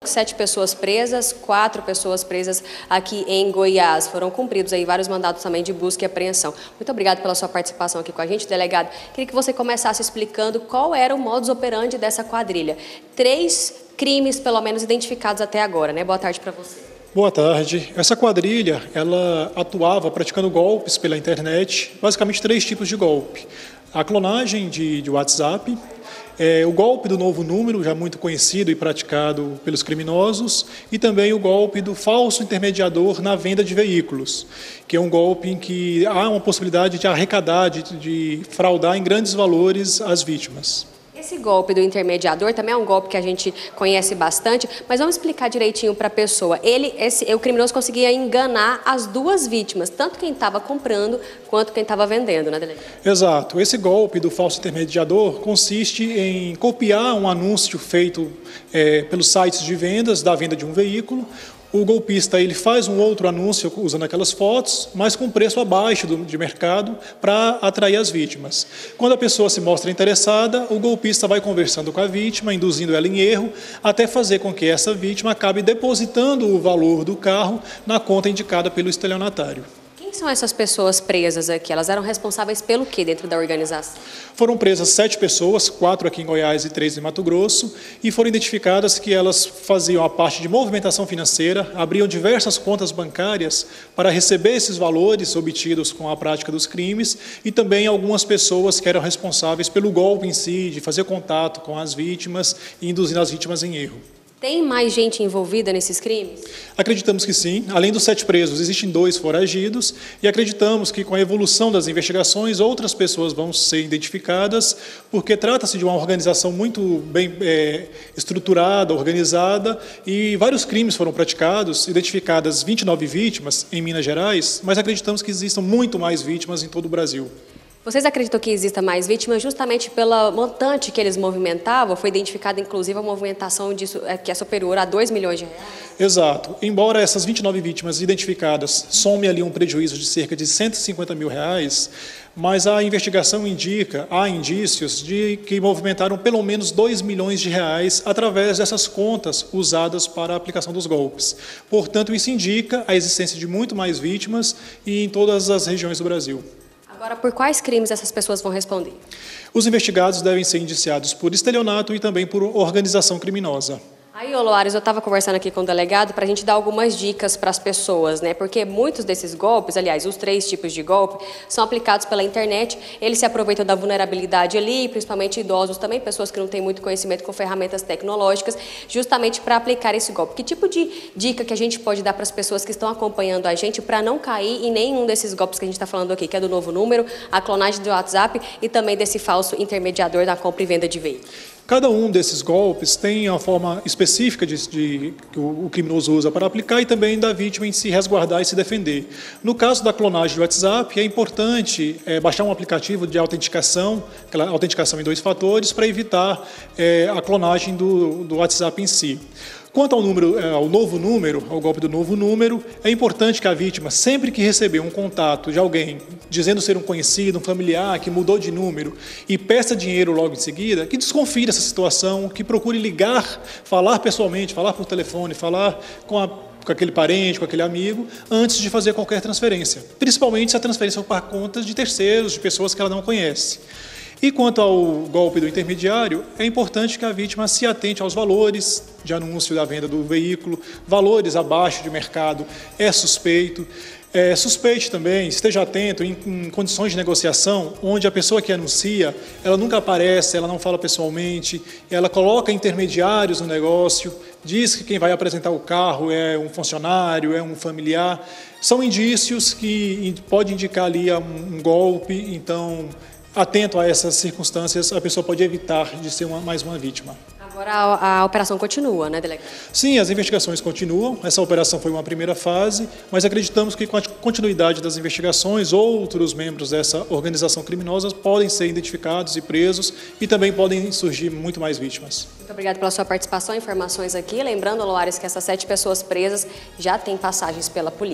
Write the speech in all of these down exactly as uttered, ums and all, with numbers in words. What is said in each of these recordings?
Sete pessoas presas, quatro pessoas presas aqui em Goiás. Foram cumpridos aí vários mandados também de busca e apreensão. Muito obrigado pela sua participação aqui com a gente, delegado. Queria que você começasse explicando qual era o modus operandi dessa quadrilha. Três crimes, pelo menos, identificados até agora, né? Boa tarde para você. Boa tarde. Essa quadrilha, ela atuava praticando golpes pela internet, basicamente três tipos de golpe. A clonagem de, de WhatsApp, É, o golpe do novo número, já muito conhecido e praticado pelos criminosos, e também o golpe do falso intermediador na venda de veículos, que é um golpe em que há uma possibilidade de arrecadar, de, de fraudar em grandes valores as vítimas. Esse golpe do intermediador também é um golpe que a gente conhece bastante, mas vamos explicar direitinho para a pessoa. Ele, esse, o criminoso conseguia enganar as duas vítimas, tanto quem estava comprando quanto quem estava vendendo, né, delegado? Exato. Esse golpe do falso intermediador consiste em copiar um anúncio feito é, pelos sites de vendas, da venda de um veículo. O golpista ele faz um outro anúncio usando aquelas fotos, mas com preço abaixo do, de mercado para atrair as vítimas. Quando a pessoa se mostra interessada, o golpista vai conversando com a vítima, induzindo ela em erro, até fazer com que essa vítima acabe depositando o valor do carro na conta indicada pelo estelionatário. Quem são essas pessoas presas aqui? Elas eram responsáveis pelo quê dentro da organização? Foram presas sete pessoas, quatro aqui em Goiás e três em Mato Grosso, e foram identificadas que elas faziam a parte de movimentação financeira, abriam diversas contas bancárias para receber esses valores obtidos com a prática dos crimes, e também algumas pessoas que eram responsáveis pelo golpe em si, de fazer contato com as vítimas e induzindo as vítimas em erro. Tem mais gente envolvida nesses crimes? Acreditamos que sim. Além dos sete presos, existem dois foragidos e acreditamos que com a evolução das investigações, outras pessoas vão ser identificadas, porque trata-se de uma organização muito bem é, estruturada, organizada, e vários crimes foram praticados, identificadas vinte e nove vítimas em Minas Gerais, mas acreditamos que existam muito mais vítimas em todo o Brasil. Vocês acreditam que exista mais vítimas justamente pela montante que eles movimentavam? Foi identificada, inclusive, a movimentação disso, que é superior a dois milhões de reais? Exato. Embora essas vinte e nove vítimas identificadas some ali um prejuízo de cerca de cento e cinquenta mil reais, mas a investigação indica, há indícios de que movimentaram pelo menos dois milhões de reais através dessas contas usadas para a aplicação dos golpes. Portanto, isso indica a existência de muito mais vítimas e em todas as regiões do Brasil. Agora, por quais crimes essas pessoas vão responder? Os investigados devem ser indiciados por estelionato e também por organização criminosa. Aí, ô Loares, eu estava conversando aqui com o delegado para a gente dar algumas dicas para as pessoas, né? Porque muitos desses golpes, aliás, os três tipos de golpe, são aplicados pela internet. Eles se aproveitam da vulnerabilidade ali, principalmente idosos também, pessoas que não têm muito conhecimento com ferramentas tecnológicas, justamente para aplicar esse golpe. Que tipo de dica que a gente pode dar para as pessoas que estão acompanhando a gente para não cair em nenhum desses golpes que a gente está falando aqui, que é do novo número, a clonagem do WhatsApp e também desse falso intermediador da compra e venda de veículos? Cada um desses golpes tem a forma específica de, de, que o, o criminoso usa para aplicar e também da vítima em se resguardar e se defender. No caso da clonagem do WhatsApp, é importante é, baixar um aplicativo de autenticação, aquela autenticação em dois fatores, para evitar é, a clonagem do, do WhatsApp em si. Quanto ao, número, ao novo número, ao golpe do novo número, é importante que a vítima, sempre que receber um contato de alguém dizendo ser um conhecido, um familiar, que mudou de número e peça dinheiro logo em seguida, que desconfie dessa situação, que procure ligar, falar pessoalmente, falar por telefone, falar com a com aquele parente, com aquele amigo, antes de fazer qualquer transferência. Principalmente se a transferência for para contas de terceiros, de pessoas que ela não conhece. E quanto ao golpe do intermediário, é importante que a vítima se atente aos valores de anúncio da venda do veículo, valores abaixo de mercado é suspeito. É, suspeite também, esteja atento em, em condições de negociação, onde a pessoa que anuncia, ela nunca aparece, ela não fala pessoalmente, ela coloca intermediários no negócio, diz que quem vai apresentar o carro é um funcionário, é um familiar. São indícios que podem indicar ali um, um golpe, então, atento a essas circunstâncias, a pessoa pode evitar de ser uma, mais uma vítima. Agora a, a operação continua, né, delegado? Sim, as investigações continuam. Essa operação foi uma primeira fase, mas acreditamos que com a continuidade das investigações, outros membros dessa organização criminosa podem ser identificados e presos e também podem surgir muito mais vítimas. Muito obrigada pela sua participação e informações aqui. Lembrando, Loares, que essas sete pessoas presas já têm passagens pela polícia.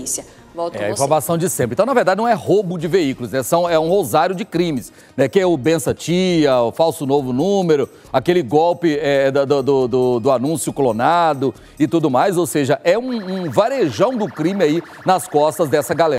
Volto É a informação de sempre. Então, na verdade, não é roubo de veículos, né? São, é um rosário de crimes, né? Que é o Bença Tia, o falso novo número, aquele golpe é, do, do, do, do anúncio clonado e tudo mais. Ou seja, é um, um varejão do crime aí nas costas dessa galera.